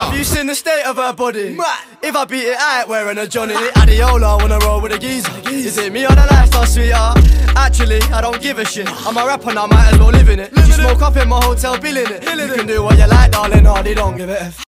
Have you seen the state of her body? If I beat it, I ain't wearing a Johnny. Adiola, wanna roll with a geezer. Is it me or the lifestyle, sweetheart? Actually, I don't give a shit. I'm a rapper now, might as well live in it. She smoke up in my hotel, bill in it. You can do what you like, darling, oh, they don't give a F.